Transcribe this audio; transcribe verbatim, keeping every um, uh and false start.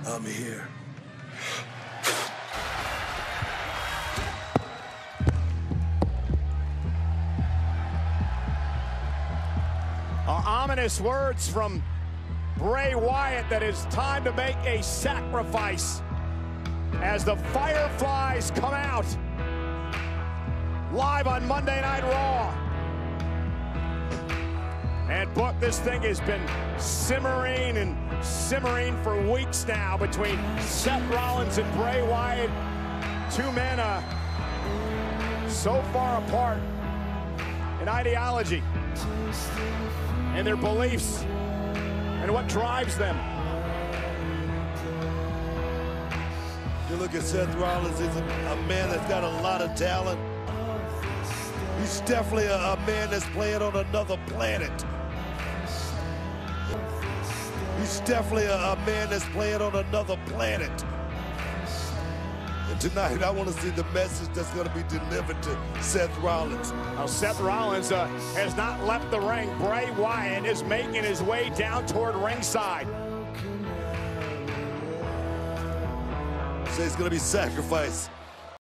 I'm here. Uh, ominous words from Bray Wyatt that it's time to make a sacrifice as the Fireflies come out live on Monday Night Raw. And book, this thing has been simmering and simmering for weeks now between Seth Rollins and Bray Wyatt. Two men uh, so far apart in ideology and their beliefs and what drives them. You look at Seth Rollins, he's a, a man that's got a lot of talent. He's definitely a, a man that's playing on another planet. He's definitely a, a man that's playing on another planet. And tonight, I want to see the message that's going to be delivered to Seth Rollins. Now, Seth Rollins uh, has not left the ring. Bray Wyatt is making his way down toward ringside. Say it's going to be sacrifice.